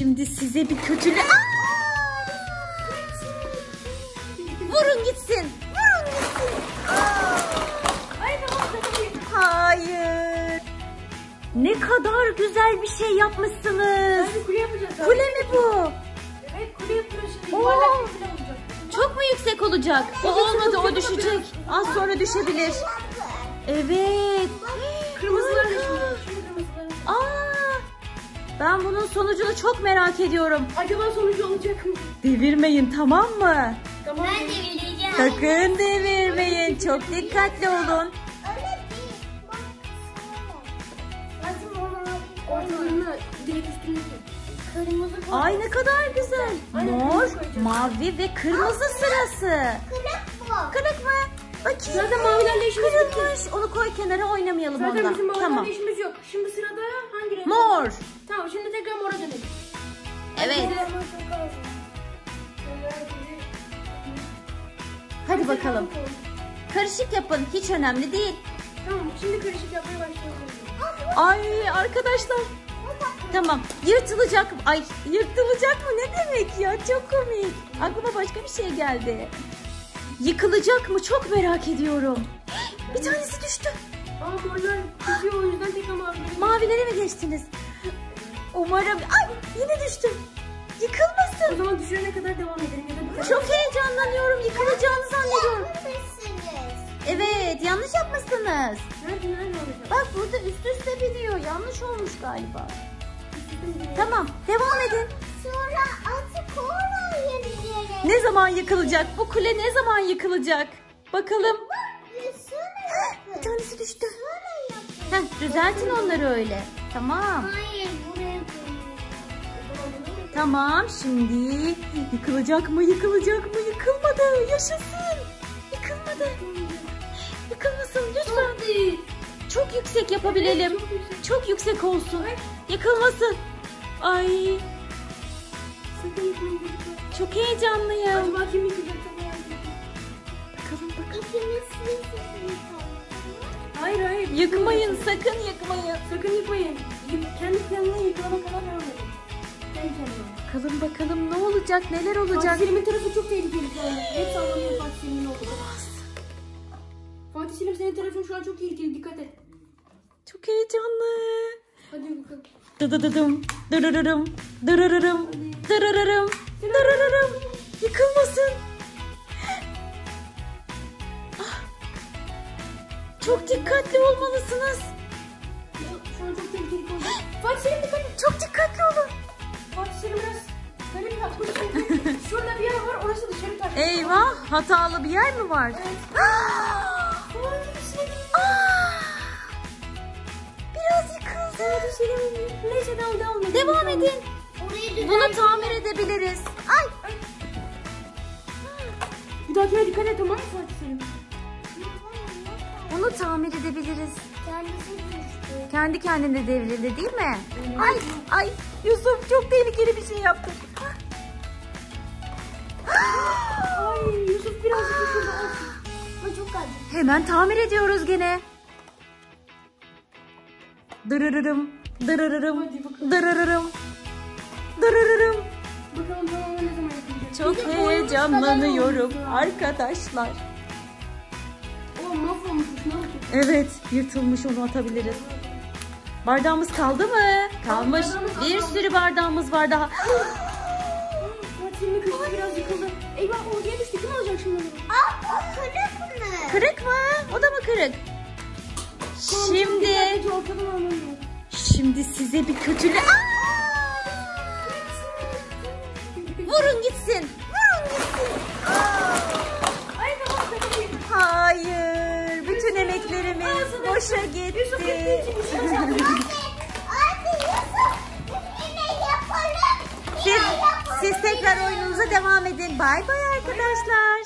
Şimdi size bir kötülük... Vurun gitsin. Vurun gitsin. Hayır. Ne kadar güzel bir şey yapmışsınız. Kule yapacağız. Kule mi bu? Evet, kule yapıyoruz şimdi. Oo. Yuvarlak bir kule olacak. Çok mu yüksek olacak? O olmadı, o düşecek. Az sonra düşebilir. Evet. Kırmızılar düşüyor. Şimdi kırmızılar. Ben bunun sonucunu çok merak ediyorum. Acaba sonucu olacak mı? Devirmeyin, tamam mı? Tamam. Ben devireceğim. Sakın devirmeyin. Çok dikkatli olun. Ortalarına direkt üstüne koy. Kırmızı Ay ne kadar güzel. Aynen, Mor, kırmızı koyacağız. mavi ve kırmızı sırası. kırık bu. Kırık mı? Bakayım. Zaten mavilerle işimiz yok. Kırılmış. Onu koy kenara, oynamayalım Zaten onunla. bizim mavilerle Tamam. işimiz yok. Şimdi sırada hangi renk? Mor. Tamam, şimdi tekrar mora dönelim. Evet. Hadi bakalım. Karışık yapın. Hiç önemli değil. Tamam, şimdi karışık yapmaya başlayalım. Ay arkadaşlar. Tamam. Yırtılacak. Ay yırtılacak mı? Ne demek ya? Çok komik. Aklıma başka bir şey geldi. Yıkılacak mı? Çok merak ediyorum. Bir tanesi düştü. Morlar düşüyor, o yüzden tekrar mavileri. Mavilere mi geçtiniz? Umarım. Ay yine düştüm. O Yıkılmasın. zaman düşürene kadar devam edelim ya da Çok heyecanlanıyorum. Yıkılacağını zannediyorum. Evet, yanlış yapmışsınız. Nerede olacak? Bak burada üst üste biniyor. Yanlış olmuş galiba. Tamam, devam edin. Sonra atıp oraya yürüyerek. Ne zaman yıkılacak? Bu kule ne zaman yıkılacak? Bakalım. Bir tanesi düştü. Düzeltin onları öyle. Tamam. Hayır, buraya koyuyorum. Tamam, şimdi yıkılacak mı? Yıkılacak mı? Yıkılmadı. Yaşasın. Yıkılmadı. Yıkılmasın lütfen. Çok yüksek yapabilelim. Çok yüksek olsun. Yıkılmasın. Ay, Sakın yıkmayın. çok heyecanlıyım. Acaba kim yıkacak? Bakalım. İkimiz sesini Hayır. Yıkmayın, sakın yıkmayın. Sakın yıkmayın. Kendi kendine yıkılana kadar devam edin. Kendi kendine. Bakalım ne olacak, neler olacak. Fatih Selim'in tarafı çok tehlikeli şu anda. Hep sallanıyor Fatih Selim'in oldu. Fatih Selim, senin tarafın şu an çok tehlikeli. Dikkat et. Çok heyecanlı. Hadi bakalım. Dıdıdıdım, dırırırım, dırırırım, dırırırım, dırırırım. Yıkılmasın. Çok dikkatli olmalısınız. Şu an çok tehlikeli olacak. Fatih Selim dikkat et. Çok dikkatli olun. Fatih Selim biraz garip yapmış. Şurada bir yer var, orası dışarı taşmış. Eyvah, hatalı bir yer mi var? Evet. Biraz yıkıldı. Fatih Selim, neyse devam edelim. Devam edin. Orayı Bunu tamir edebiliriz. Ay. Bir dahakine dikkat et, tamam mı Fatih Selim? Bunu tamir edebiliriz. kendisi düştü. Kendi kendine devrildi değil mi? Ay Yusuf çok tehlikeli bir şey yaptın. Ay Yusuf birazcık şurada olsun. Bu çok acı. Hemen tamir ediyoruz gene. Dırırırım, dırırırım, dırırırım, dırırırım. Bakalım tamam ne zaman yapacağız? Çok heyecanlanıyorum arkadaşlar. O mahvolmuşmuş, ne olacak? Evet, yırtılmış, onu atabiliriz. Bardağımız kaldı mı? Kalmış. Bir sürü bardağımız var daha. Fatih Selim'in köşesi biraz yıkıldı. Eyvah, oraya düştü. Kim alacak şimdi onu? Kırık mı? Kırık mı? O da mı kırık? Şimdi ortadan almam. Şimdi size bir kötülük... Vurun gitsin. Vurun gitsin. Ay tamam, tamam. Hayır. Bütün emeklerimiz boşa gitti. Hadi Yusuf, yine yapalım. Siz tekrar oyununuza devam edin. Bay bay arkadaşlar.